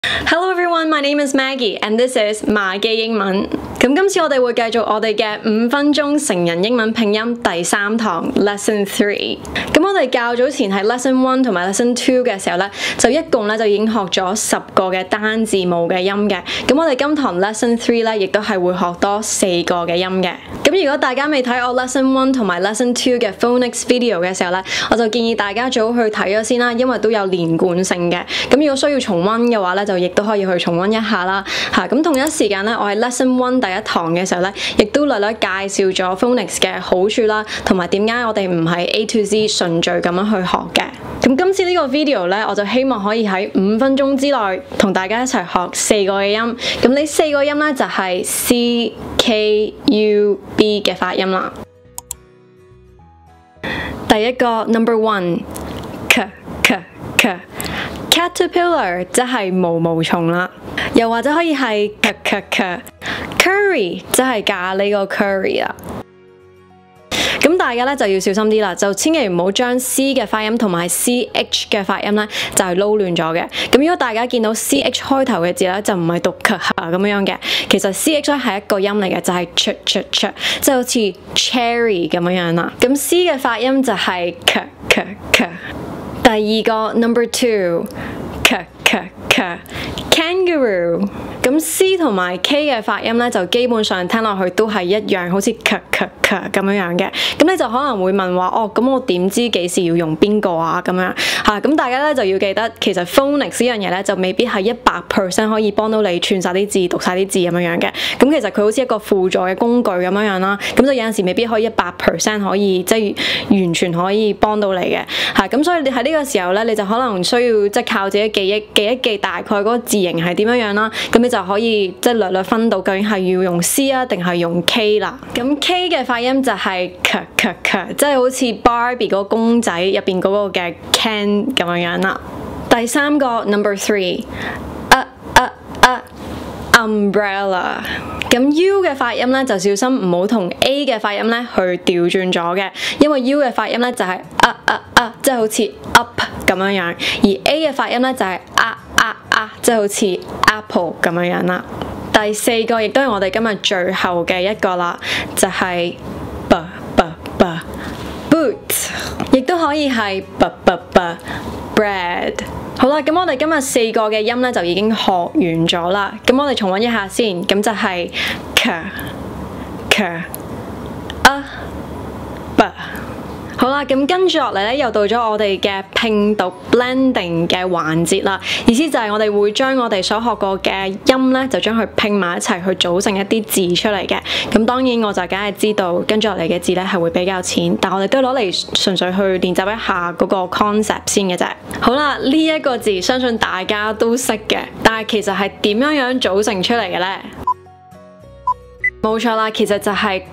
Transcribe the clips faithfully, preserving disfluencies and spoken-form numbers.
Hello everyone, my name is Maggie and this is馬基英文。咁今次我哋會繼續我哋嘅五分鐘成人英文拼音第三堂 Lesson Three。咁我哋較早前喺 Lesson One 同埋 Lesson Two 嘅時候咧，就一共咧就已經學咗十個嘅單字母嘅音嘅。咁我哋今堂 Lesson Three 咧，亦都係會學多四個嘅音嘅。咁如果大家未睇我 Lesson One 同埋 Lesson Two 嘅 phonics video 嘅時候咧，我就建議大家最好去睇咗先啦，因為都有連貫性嘅。咁如果需要重溫嘅話咧，就亦都可以去重溫一下啦。嚇，咁同一時間咧，我喺 Lesson One 第一堂嘅時候咧，亦都略略介紹咗 phonics 嘅好處啦，同埋點解我哋唔係 A to Z 順序咁樣去學嘅。咁今次呢個 video 咧，我就希望可以喺五分鐘之內同大家一齊學四個嘅音。咁呢四個音咧就係 C K U B 嘅發音啦。第一個 number one K K K。Caterpillar 即係毛毛蟲啦，又或者可以係 k k k curry 即係咖喱個 curry 啦。咁大家咧就要小心啲啦，就千祈唔好將 C 嘅發音同埋 C H 嘅發音咧就係撈亂咗嘅。咁如果大家見到 C H 開頭嘅字咧，就唔係讀 k 下咁樣嘅，其實 C H 咧係一個音嚟嘅，就係 ch ch ch， 即係好似 cherry 咁樣樣啦。咁 C 嘅發音就係 k k k。第二個 number two K K K kangaroo。咁 C 同埋 K 嘅發音咧，就基本上聽落去都係一樣，好似 K K K 咁樣樣嘅。咁你就可能會問話，哦，咁我點知幾時要用邊個啊？咁樣嚇，咁大家咧就要記得，其實 phonics 呢樣嘢咧就未必係一百 percent 可以幫到你串晒啲字、讀晒啲字咁樣樣嘅。咁其實佢好似一個輔助嘅工具咁樣樣啦。咁就有陣時未必可以一百 percent 可以即係、就是、完全可以幫到你嘅嚇。咁所以你喺呢個時候咧，你就可能需要即係靠自己記憶記一記大概嗰個字形係點樣樣啦。咁你就可以即係略略分到究竟係要用 C 啊定係用 K 啦。咁 K 嘅發音就係 K K K， 即係好似 Barbie 嗰個公仔入邊嗰個嘅 Ken 咁樣樣啦。第三個 number three， 啊啊啊 umbrella。咁 U 嘅發音咧就小心唔好同 A 嘅發音咧去調轉咗嘅，因為 U 嘅發音咧就係啊啊啊，即係好似 up 咁樣樣，而 A 嘅發音咧就係啊啊啊，即係好似 apple 咁樣樣啦。第四個亦都係我哋今日最後嘅一個啦，就係 b b b boot， 亦都可以係 b b b bread。好啦，咁我哋今日四個嘅音咧就已經學完咗啦。咁我哋重溫一下先，咁就係 k k a b。好啦，咁跟住落嚟咧，又到咗我哋嘅拼讀 blending 嘅環節啦。意思就係我哋會將我哋所學過嘅音咧，就將佢拼埋一齊去組成一啲字出嚟嘅。咁當然我就梗係知道跟住落嚟嘅字咧係會比較淺，但我哋都攞嚟純粹去練習一下嗰個 concept 先嘅啫。好啦，呢、這、一個字相信大家都識嘅，但係其實係點樣樣組成出嚟嘅咧？冇錯啦，其實就係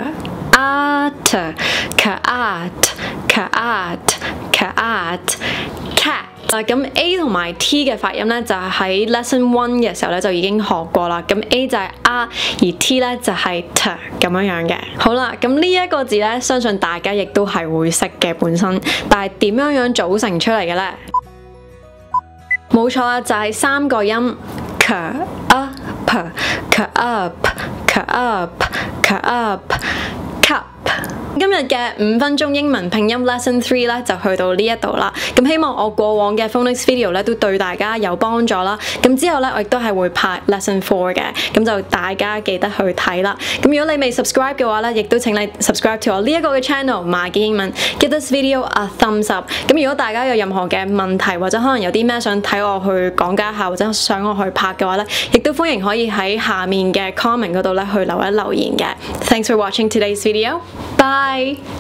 cat cat cat cat cat。咁 A 同埋 T 嘅發音咧，就係喺 lesson one 嘅時候咧就已經學過啦。咁 A 就係啊，而 T 咧就係 T 咁樣樣嘅。好啦，咁呢一個字咧，相信大家亦都係會識嘅本身，但係點樣樣組成出嚟嘅咧？冇錯啦，就係、是、三個音 k up k up k up k up cup。今日嘅五分鐘英文拼音 Lesson Three 咧就去到呢一度啦。咁希望我過往嘅 phonics video 咧都對大家有幫助啦。咁之後咧我亦都係會拍 Lesson Four 嘅，咁就大家記得去睇啦。咁如果你未 subscribe 嘅話咧，亦都請你 subscribe to 我呢一個嘅 channel 馬基英文 ，give this video a thumbs up。咁如果大家有任何嘅問題或者可能有啲咩想睇我去講解下或者想我去拍嘅話咧，亦都歡迎可以喺下面嘅 comment 嗰度咧去留一留言嘅。Thanks for watching today's video. Bye.